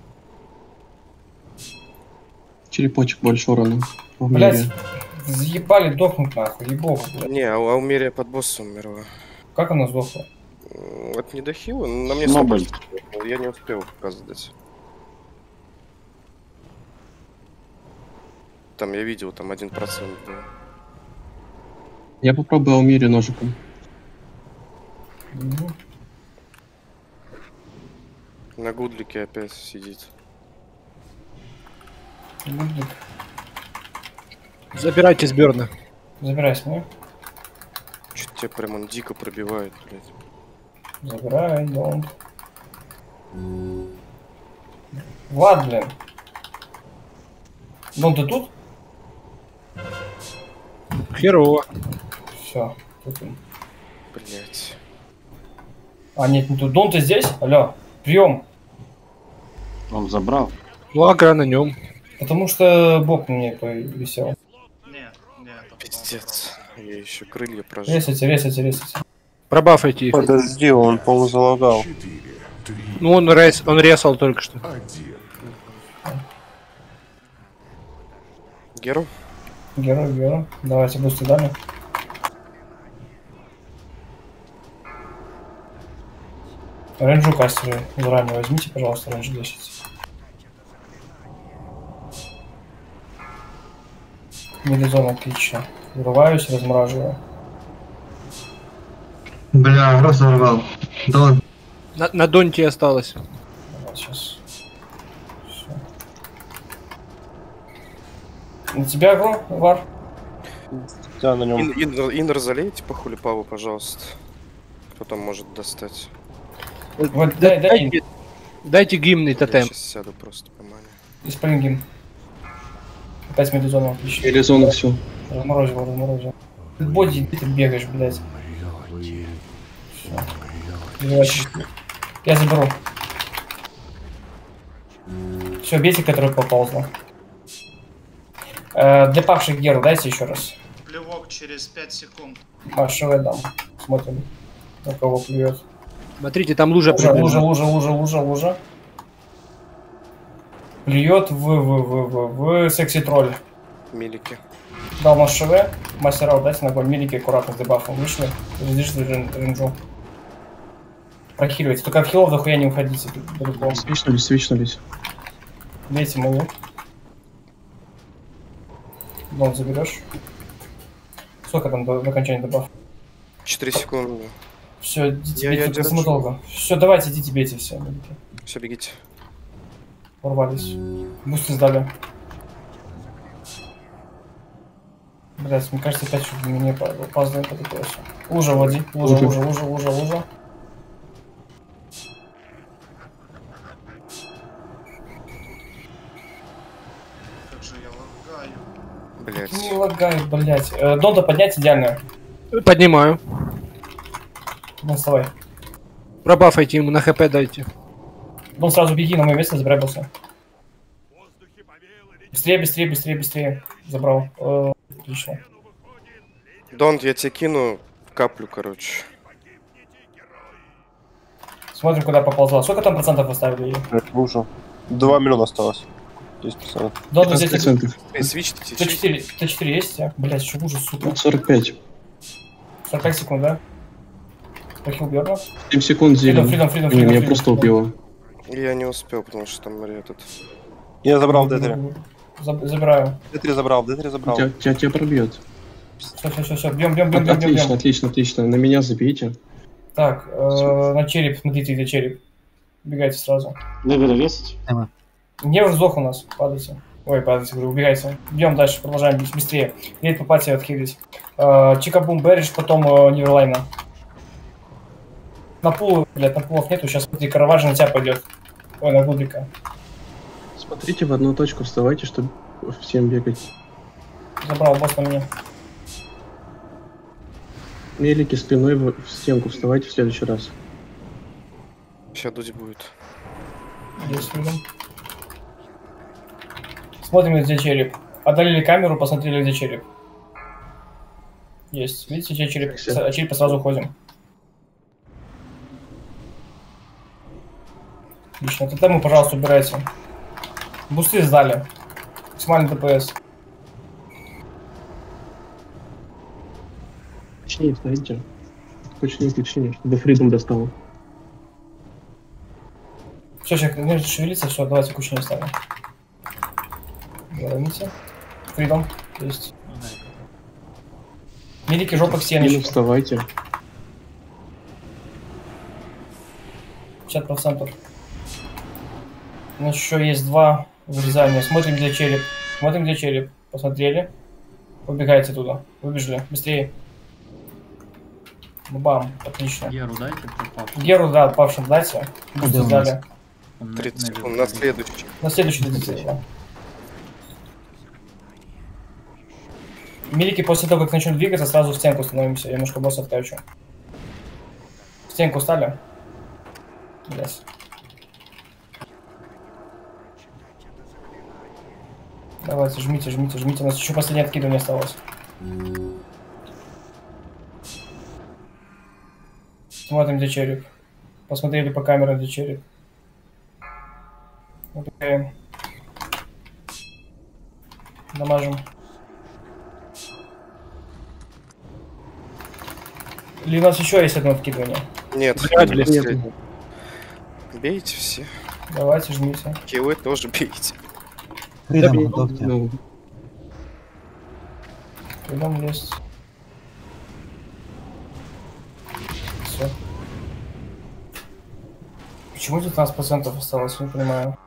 Черепочек больше урона. Блять, заебали дохнуть нахуй, ебого, блядь. Не, а у Умерия под боссом умерла. Как она сдохла? Это не дохила, на мне снова. Я не успел показать. Там я видел, там 1% был. Я попробую Умерию ножиком. На гудлике опять сидит. Гудлик. Забирайте с Берна. Забирай с меня. Чё-то тебя прям он дико пробивает, блядь. Забирай, дом. Влад, блин. Дон, ты тут? Херово. Все, тут он. Блять. А, нет, не тут. Дон, ты здесь? Алло, прием. Он забрал. Ну, агро на нем. Потому что бок мне повисел. Пиздец. Я еще крылья прожил. Ресайте. Пробафайте их. Подожди, он полузалагал. Ну, он ресал только что. Геру? Геру. Давайте бусты дали. Рейнджу кастеры заранее возьмите, пожалуйста, рейндж 10. Мелизон отлично. Вырываюсь, размораживаю. Бля, просто взорвал. Дон. На донте осталось. Давай, сейчас. Все. На тебя агро, Вар? Да, на нем. Инр залейте по хулипаву, пожалуйста. Потом может достать. Вот, дайте гимн тотем. Я сейчас сяду просто по мане. Исполним гимн. Опять мелизон отлично. Мелизон все. Разморозил. Боди, где ты бегаешь, блядь? Я заберу. Все, бейте, который поползла. Для павших Геру дайте еще раз. Плевок через 5 секунд. Маршевый дам. Смотрим, на кого плюет. Смотрите, там лужа. Лужа. Плюет в секси тролль. Милики. Дал маршеве. Мастера дайте на огонь. Милики аккуратно с дебафом вышли. Ждите ренджу. Прохиливайте. Только в хилов дохуя не уходите. Свичнулись. Бейте мою. Дом заберешь. Сколько там до окончания дебаф? 4 секунды. Все, идите, бейте, долго. Все, давайте, идите, бейте все. Все, бегите. Порвались. Бусты сдали. Блять, мне кажется, опять что-то мне опаздываем по ДПС. Лужа води. Лужа. Как же я лагаю. Блять. Не лагаю, блять. Донта поднять идеально. Поднимаю. Ну, вставай. Пробафайте ему, на хп дайте. Дон, сразу беги на мое место, забирай босса. Быстрее. Забрал. Отлично. Донт, я тебе кину каплю, короче. Смотрим, куда поползла. Сколько там процентов оставили ее? Уже. 2 миллиона осталось. 10%. Донт, здесь... Свичните. Т4 есть? Блять, что ужас, сука. 45. 45 секунд, да? Похил Бёрна? 7 секунд зелень. Фридом. Меня просто убило. Я не успел, потому что там этот... Я забрал Детри. Забираю. Детри забрал. Тебя пробьет. Все. Бьем. Отлично. На меня забейте. Так, на череп, смотрите, где череп. Убегайте сразу. Левера весить? Не уже сдох у нас. Падайте. Ой, говорю, убегайте. Бьем дальше, продолжаем быстрее. Лейт по пати отхилить. Чикабум, Берриш, потом Ниверлайна. На пулов нету, сейчас смотри, Караваджи на тебя пойдет. Ой, на Гудрика. Смотрите в одну точку, вставайте, чтобы всем бегать. Забрал босс на меня. Мелики спиной в стенку, вставайте в следующий раз. Сейчас дуть будет. Здесь видим. Смотрим, где череп. Отдалили камеру, посмотрели, где череп. Есть. Видите, где череп? От черепа сразу уходим. Отлично. Тотему, пожалуйста, убирайте. Бусты сдали. Максимальный ДПС. Кучнее стоите. Кучнее, чтобы Фридом достал. Все, сейчас не шевелиться, все, давайте кучнее ставим. Зараните. Фридом есть. Милики, жопа к стене. Вставайте. 50%. Значит, еще есть 2 вырезания. Смотрим, где череп. Посмотрели. Убегайте туда. Выбежали. Быстрее. Бам. Отлично. Геру дайте. Геру, да, павшим дайте. Бусты сдали. 30 секунд. На следующий. На следующий дадите, да. Милики после того, как начнут двигаться, сразу в стенку становимся. Я немножко босса откачу. В стенку стали? Yes. Давайте, жмите. У нас еще последнее откидывание осталось. Смотрим, где череп. Посмотрели по камерам, где череп. Убегаем. Дамажим. Или у нас еще есть одно откидывание? Нет. Бейте все. Давайте, жмите. Киллы тоже бейте. Фридом готовьте. Фридом есть. Все. Почему 19% осталось, не понимаю.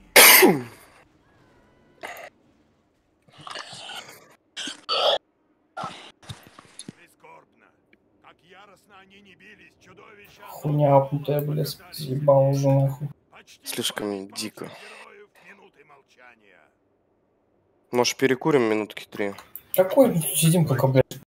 Хуйня апнутая, блядь, съебал уже нахуй. Слишком дико. Может, перекурим минутки 3? Какой? Сидим только, блядь.